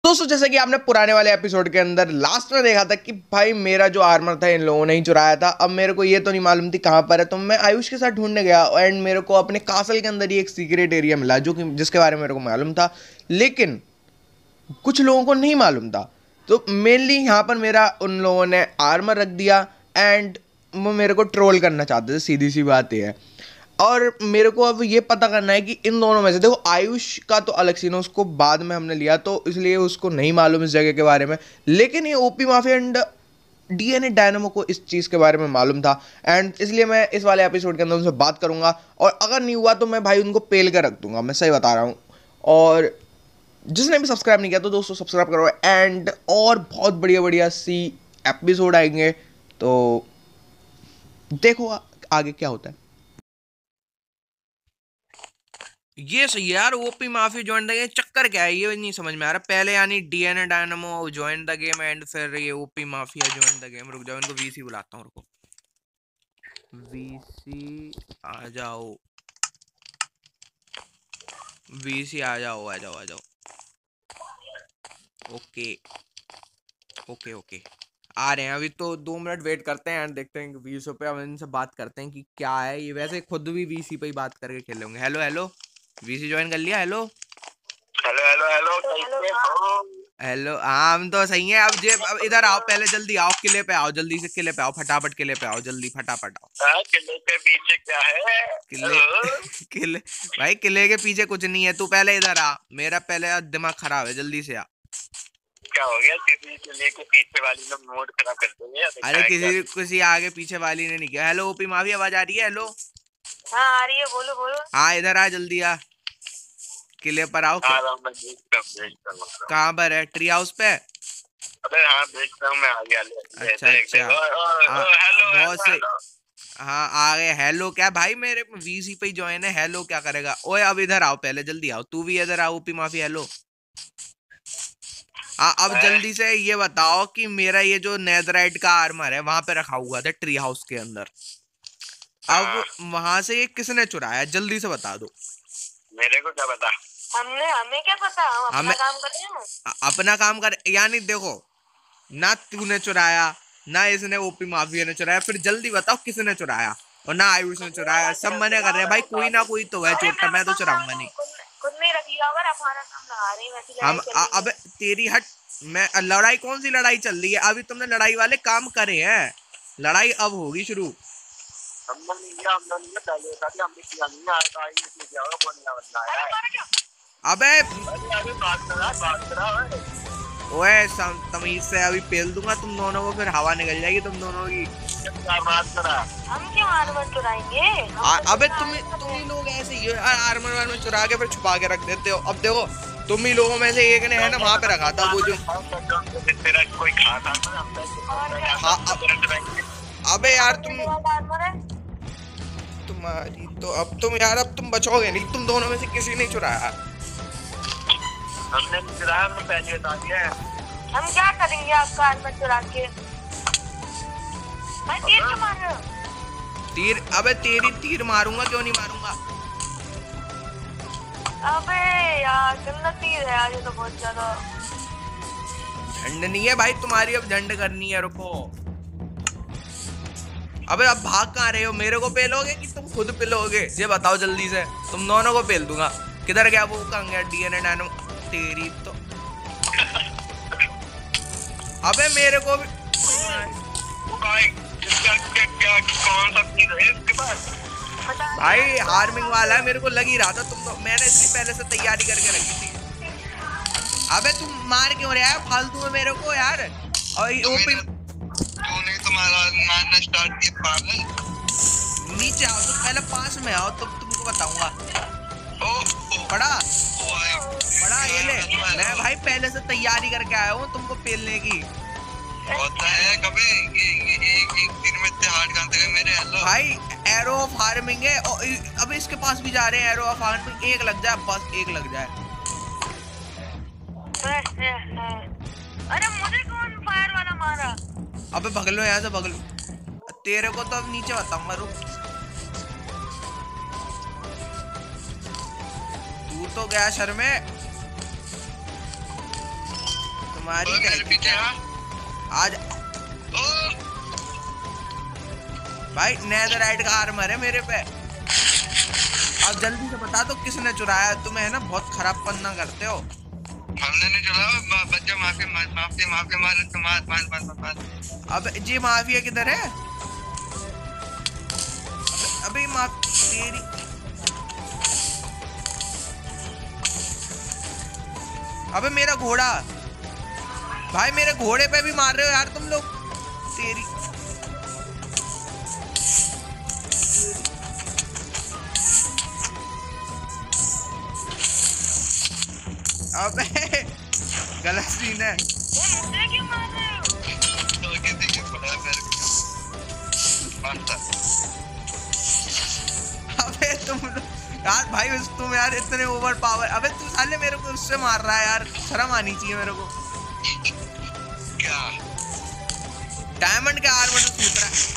दोस्तों जैसे कि आपने पुराने वाले एपिसोड के अंदर लास्ट में देखा था कि भाई मेरा जो आर्मर था इन लोगों ने ही चुराया था। अब मेरे को ये तो नहीं मालूम थी कहाँ पर है, तो मैं आयुष के साथ ढूंढने गया एंड मेरे को अपने कासल के अंदर ही एक सीक्रेट एरिया मिला जो कि जिसके बारे में मेरे को मालूम था, लेकिन कुछ लोगों को नहीं मालूम था। तो मेनली यहाँ पर मेरा उन लोगों ने आर्मर रख दिया एंड वो मेरे को ट्रोल करना चाहते थे, सीधी सी बात ये है। और मेरे को अब ये पता करना है कि इन दोनों में से देखो आयुष का तो अलग सीन है, उसको बाद में हमने लिया तो इसलिए उसको नहीं मालूम इस जगह के बारे में, लेकिन ये OP mafia and DNA dynamo को इस चीज़ के बारे में मालूम था एंड इसलिए मैं इस वाले एपिसोड के अंदर उनसे बात करूंगा और अगर नहीं हुआ तो मैं भाई उनको पेल कर रख दूंगा, मैं सही बता रहा हूँ। और जिसने भी सब्सक्राइब नहीं किया तो दोस्तों सब्सक्राइब करो एंड और बहुत बढ़िया बढ़िया सी एपिसोड आएंगे, तो देखो आगे क्या होता है। ये सही है यार, ओपी माफी ज्वाइन द गेम, चक्कर क्या है ये नहीं समझ में आ रहा। पहले यानी DNA dynamo join the game and फिर ये OP mafia join the game. रुक जाओ, इनको वीसी बुलाता हूँ, रुको। वीसी आ जाओ, वीसी आ जाओ आ जाओ आ जाओ। ओके ओके ओके, आ रहे हैं। अभी तो 2 मिनट वेट करते हैं एंड देखते हैं कि वीसी पे हम इनसे बात करते हैं कि क्या है ये। वैसे खुद भी वीसी पे ही बात करके खेल होंगे। हेलो हेलो, वीसी ज्वाइन कर लिया? Hello hello hello hello hello, हाँ हम तो सही है। अब इधर आओ, पहले जल्दी आओ, किले पे आओ, जल्दी से किले पे आओ, फटाफट किले पे आओ, जल्दी फटाफट आओ। किले के पीछे क्या है? किले किले भाई किले के पीछे कुछ नहीं है, तू पहले इधर आ, मेरा पहले दिमाग खराब है, जल्दी से आ। क्या हो गया? किले के पीछे वाली ने मूड खराब कर दिया। अरे किसी आगे पीछे वाली ने नहीं किया। हेलो ओपी माफी, आवाज आ रही है? हेलो हाँ आ रही है, बोलो बोलो। हाँ इधर आ, जल्दी आ, किले पर आओ। कहाँ पर है? ट्री हाउस पे? अबे हाँ देख रहा हूँ मैं, आ गया। अच्छा अच्छा, बहुत सही। हाँ आ गए। हेलो क्या भाई, मेरे वीसी पे ही ज्वाइन है, हेलो क्या करेगा? ओए अब इधर आओ, पहले जल्दी आओ, तू भी इधर आओ ओपी माफी। हेलो हाँ, अब जल्दी से ये बताओ कि मेरा ये जो नेदराइट का आर्मर है वहां पे रखा हुआ था ट्री हाउस के अंदर, अब वहां से ये किसने चुराया? जल्दी से बता दो। मेरे को क्या पता? हमें क्या पता, हम अपना काम कर रहे हैं। अपना काम कर, यानी देखो ना तूने चुराया ना इसने ओपी माफिया ने चुराया, फिर जल्दी बताओ किसने चुराया। और ना आयुष ने चुराया, सब मने कर रहे हैं भाई, कोई ना कोई तो है चोटा, मैं तो चुराऊंगा नहीं। खुद नहीं रखिएगा, अगर हमारा काम लगा रही है। हम अब तेरी हट, मैं लड़ाई कौन सी लड़ाई चल रही है? अभी तुमने लड़ाई वाले काम करे हैं, लड़ाई अब होगी शुरू। अबे ओए तमीज से अभी पेल दूंगा तुम दोनों को, फिर हवा निकल जाएगी तुम दोनों की। हम क्यों आर्मर चुराएंगे? अबे तुम ही लोग ऐसे ही आर्मर वार्मर चुरा के फिर छुपा के रख देते हो। अब देखो तुम ही लोगों में से एक ने है ना वहां पे रखा था वो जो तेरा कोई खाता हाँ। अबे यार तुम्हारी तो अब तुम यार, अब तुम बचोगे नहीं, तुम दोनों में से किसी ने चुराया। हमने चुराया, हमने पहले बता दिया है। हम क्या करेंगे आपका आर्मर चुरा के? मैं तीर क्यों मार रहा हूँ? तीर? अबे तेरी तीर मारूंगा, क्यों नहीं मारूंगा? अबे यार गंदा तीर है आज तो, बहुत ज्यादा। झंड नहीं है भाई तुम्हारी, अब झंड करनी है, रुको। अबे अब भाग कहाँ रहे हो? मेरे को पेलोगे कि तुम खुद पेलोगे? ये बताओ जल्दी से, तुम दोनों को पेल दूंगा। किधर गया वो? कहाँ गया डीएनए डायनामो? तेरी तो अबे मेरे को भी कौन सा चीज है इसके पास? भाई हार्मिंग वाला है, मेरे को लग ही रहा था तुम तो, मैंने इसकी पहले से तैयारी करके रखी थी। अबे तुम मार क्यों रहा है फालतू में मेरे को यार? और ओपी तूने तुम्हारा मारना स्टार्ट किया पागल। नीचे आओ, तुम पहले पास में आओ, तब तुमको बताऊंगा। बड़ा ये ले, मैं भाई पहले से तैयारी करके आया हूँ तुमको पेलने की। होता है कभी एक दिन में हार्ड करते हैं मेरे। हेलो भाई एरो ऑफ हार्मिंग है, अब इसके पास भी जा रहे हैं एरो ऑफ हार्मिंग। एक लग जाए बस, एक लग जाए। अरे मुझे कौन फायर वाला मारा? अबे भगलो यहाँ से, भगलो। तेरे को तो अब नीचे बताऊंगा, रुक। तू तो गया शर्मे। तुम्हारी ओए मेरे पीछे आ। आज ओ भाई नेदरराइट का आर्मर है मेरे पे। अब जल्दी से बता दो किसने चुराया। तुम है ना बहुत खराब पन्ना करते हो। हमने नहीं चला बच्चा माफी माफी माफी मार तो मार। अब जी माफिया किधर है? अबे माफ तेरी। अबे मेरा घोड़ा भाई, मेरे घोड़े पे भी मार रहे हो यार तुम लोग। तेरी अबे गलत सीन है। मुझे क्यों मार रहे हो? तो किसी के बुलाया मेरे को मारता। अबे तुम यार भाई तुम यार इतने ओवर पावर। अबे तू साले मेरे को उससे मार रहा है यार, शर्म आनी चाहिए मेरे को। क्या डायमंड के आर्मर से सूत रहा है।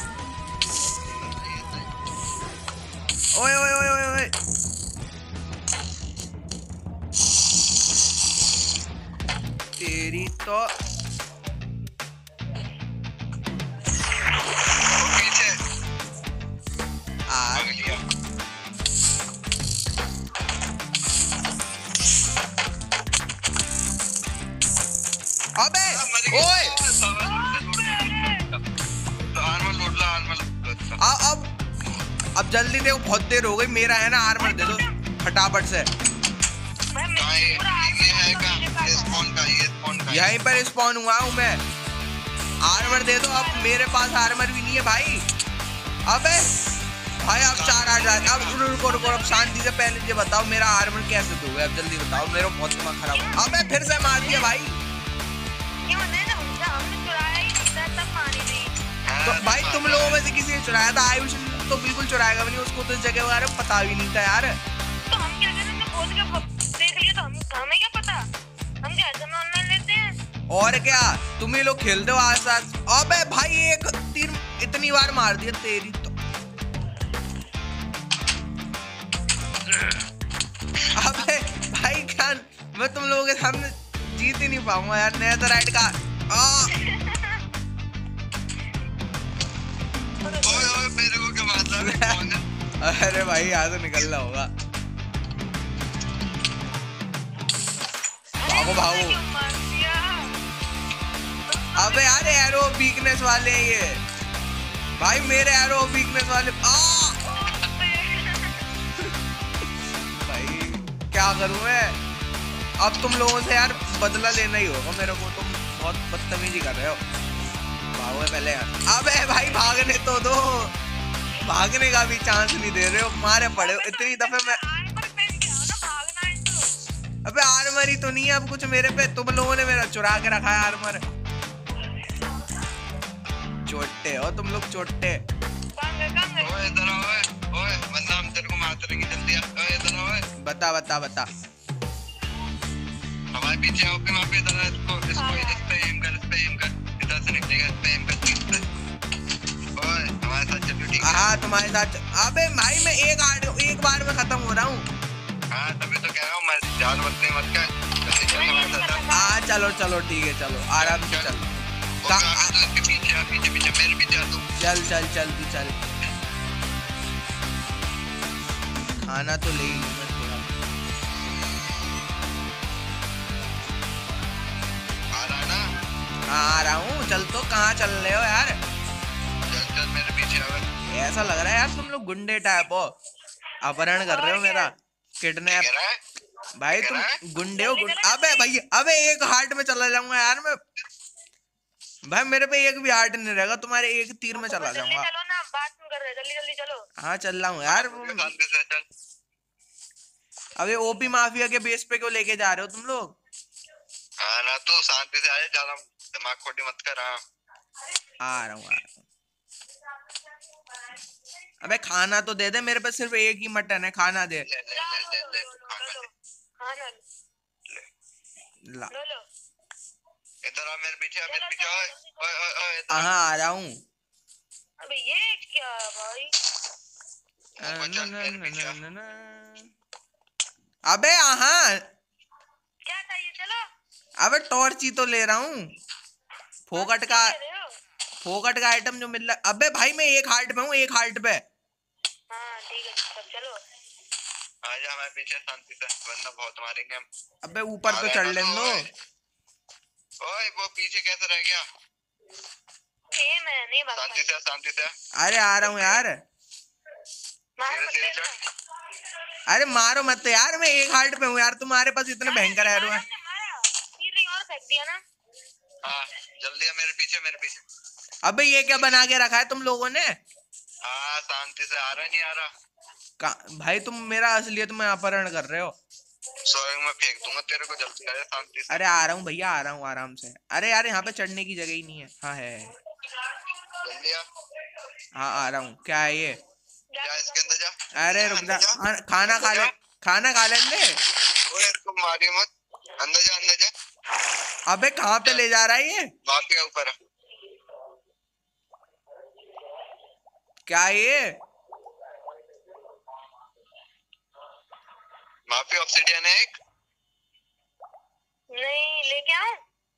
ओए ओए ओए ओए ओए तेरी तो पीछे आ भाग लिया। अबे ओए अब जल्दी देखो, बहुत देर हो गई। मेरा है ना आर्मर दे दो फटाफट से। यहीं पर स्पॉन हुआ हूँ मैं। आर्मर दे दो। अब मेरे पास आर्मर भी नहीं है भाई। अबे भाई अब 4 आ जाए। अब रुको रुको, अब शांति से पहले ये बताओ मेरा आर्मर कैसे दोगे? अब जल्दी बताओ, मेरा बहुत दिमाग खराब है। अबे फिर से मार दिया भाई। तो भाई तुम लोगों में से किसी ने चुराया था? आयुष तो बिल्कुल चुराएगा भी नहीं, उसको तो इस जगह के बारे में पता भी नहीं था यार। तो हम क्या करें? तो खोद के देख लिया तो हमें क्या पता? हम क्या ऐसे में ऑनलाइन लेते हैं? और क्या तुम ही लोग खेलते हो आस पास। अबे भाई एक तीर इतनी बार मार दिया तेरी तो। अबे भाई क्या मैं तुम लोगों के सामने जीत ही नहीं पाऊंगा यार। नेदरराइट का ओए मेरे को क्या मतलब है? कौन है? अरे भाई यहाँ से निकलना होगा। भागो भागो। क्यों मार दिया? अबे यार एरो वीकनेस वाले हैं ये भाई, मेरे एरो वीकनेस वाले। भाई क्या करूं मैं? अब तुम लोगों से यार बदला लेना ही होगा मेरे को। तुम बहुत बदतमीजी कर रहे हो। भागो पहले यार। अबे भाई भागने तो दो, भागने का भी चांस नहीं दे रहे हो। मारे पड़े हो इतनी दफे मैं। अबे आर्मर ही तो नहीं है अब कुछ मेरे पे। तुम लोगों ने मेरा चुरा के रखा है आर्मर। चोटे हो तुम लोग, चोटे। ओए इधर आओ। ओए वरना हम तेरे को मारते रहेंगे। जल्दी आ। ओए इधर आओ। बता बता बता। हमारे पीछे आओ। वहाँ पे इधर इसको इस पे एम कर। इधर से निकलेगा। इस पे एम कर। ओए हमारे साथ चलो ठीक है? हाँ तुम्हारे साथ। अबे भाई मैं एक बार में खत्म हो रहा हूँ। हाँ तभी तो कह रहा हूँ मैं। जान मत कर। जल्दी चल हमारे साथ। हाँ चलो चलो ठीक है, चलो आराम से चल। इसके पीछे मेरे पीछे आ तू। चल चल चल तू चल। खाना तो ले ही लूं मैं थोड़ा। आ रहा है ना? हाँ आ रहा हूँ। चल तो कहाँ चल रहे हो यार? चल मेरे पीछे आ। ऐसा लग रहा है यार तुम लोग गुंडे टाइप हो। अपहरण कर रहे हो मेरा, किडनैप। कह रहा है? भाई तुम गुंडे हो अबे भाई अबे एक हार्ट में चला जाऊंगा यार मैं। भाई मेरे पे एक भी हार्ट नहीं रहेगा, तुम्हारे एक तीर में चला जाऊंगा। चलो ना, बात नहीं कर रहे। जल्दी जल्दी चलो। हाँ चल रहा हूँ यार। अबे ओपी माफिया के बेस पे क्यों लेके जा रहे हो तुम लोग? हाँ ना तू शांति से आए। ज्यादा दिमाग खोटी मत कर। आ रहा हूँ। अबे खाना तो दे दे, मेरे पे सिर्फ एक ही मटन है। खाना दे। ले खाना ला। लो। इधर आ मेरे पीछे। ओए हाँ आ रहा हूँ। अबे ये क्या है भाई? अबे हाँ क्या चाहिए? चलो। अबे टॉर्च ही तो ले रहा हूँ, फोकट का आइटम जो मिल रहा। अबे भाई मैं एक हार्ट पे हूँ, एक हार्ट पे। हाँ ठीक है तब चलो। आजा हमारे पीछे शांति से, वरना बहुत मारेंगे हम। अबे ऊपर तो चढ़ लेने दो। ओए वो पीछे कैसे रह गया? ये मैं नहीं भाग शांति से शांति से। अरे आ रहा हूँ यार। सीधे चढ़। अरे मारो मत यार, मैं एक हार्ट पे हूँ यार, तुम्हारे पास इतने भयंकर एरो है। और फेंक दिया ना। हाँ जल्दी आ, मेरे पीछे मेरे पीछे। अबे ये क्या बना के रखा है तुम लोगों ने? हाँ शांति से, आ रहा नहीं आ रहा? भाई तुम मेरा असलियत में अपहरण कर रहे हो। सोएंगे मैं फेंक दूंगा तेरे को, जल्दी आ जा शांति से। अरे आ रहा हूँ भैया, आ रहा हूँ आराम से। अरे यार यहाँ पे चढ़ने की जगह ही नहीं है। हाँ है। जल्दी आ। हाँ आ रहा हूँ। क्या है ये? जा इसके अंदर जा। अरे रुक जा, खाना खा ले, खाना खा लेंगे। ओए इसको मारियो मत, अंदर जा अंदर जा। अबे कहाँ पे ले जा रहा है ये? माफिया ऊपर। क्या ये? माफिया ऑब्सिडियन है एक। नहीं लेके आओ।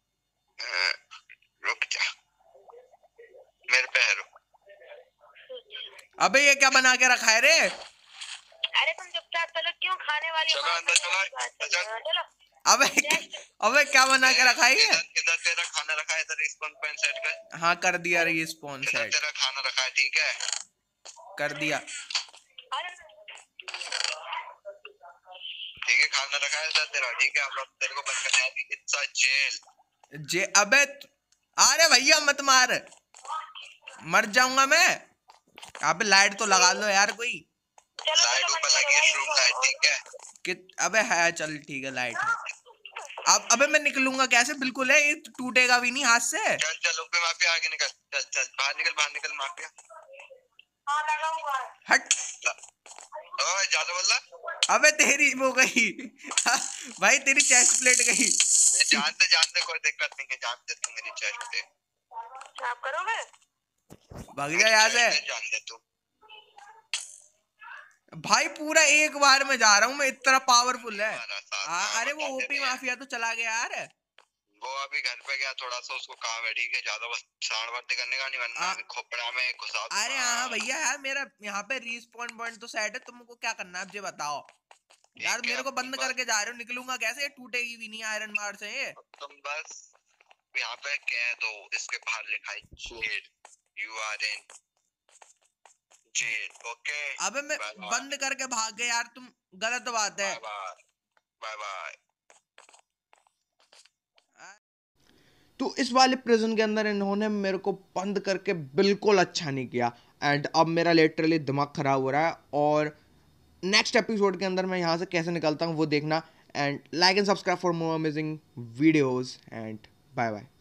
रुक जा, मेरे पे है, रुक। अबे ये क्या बना के रखा है रे? अरे तुम चुपचाप चलो, क्यों खाने वाली? चलो अंदर चलो। चलो। अबे क्या बना के रखा है ये? इधर तेरा खाना रखा है, इधर रिस्पॉन पॉइंट सेट कर। हाँ कर दिया रिस्पॉन सेट। तेरा खाना रखा है, ठीक है कर दिया। ठीक है खाना रखा है सर तेरा, ठीक है। अब तेरे को बंद करने आएगी। It's a jail. अबे अरे भैया मत मार, मर जाऊंगा मैं। यहाँ पे लाइट तो लगा लो यार कोई। लाइट ऊपर लगी है, रूम लाइट, ठीक है। अबे है, चल ठीक है लाइट है। अब अबे मैं निकलूंगा कैसे? बिल्कुल है, ये टूटेगा भी नहीं हाथ से। चल चल ऊपर माफिया, आगे निकल, चल चल बाहर निकल माफिया। हट। ओए ज्यादा बोल रहा। अबे तेरी वो गई भाई, तेरी चेस्ट प्लेट गई। जानते कोई दिक्कत नहीं है, जानते तू मेरी चेस्ट पे। आप करोगे? भाग जा यहाँ से। जान दे तू भाई, पूरा एक बार में जा रहा हूँ मैं, इतना पावरफुल है। अरे वो ओपी माफिया माफिया तो चला गया यार। वो अभी घर पे गया, थोड़ा सा उसको काम है, ठीक है। ज्यादा बस सांड बातें करने का नहीं, वरना खोपड़ा में घुसा दूंगा। अरे हाँ भैया यार, मेरा यहाँ पे रिस्पॉन पॉइंट तो सेट है। तुमको क्या करना है अब ये बताओ यार। मेरे को बंद करके जा रहे हो, निकलूंगा कैसे? टूटेगी भी नहीं आयरन बार से ये। तुम बस यहाँ पे कह दो, इसके बाहर लिखा है jail, you are in jail, okay. अबे मैं बंद करके भाग गया यार, तुम गलत बात है। Bye bye. तो इस वाले प्रिजन के अंदर इन्होंने मेरे को बंद करके बिल्कुल अच्छा नहीं किया। एंड अब मेरा लिटरली दिमाग खराब हो रहा है। और नेक्स्ट एपिसोड के अंदर मैं यहाँ से कैसे निकलता हूँ वो देखना। And like and subscribe for more amazing videos and bye bye.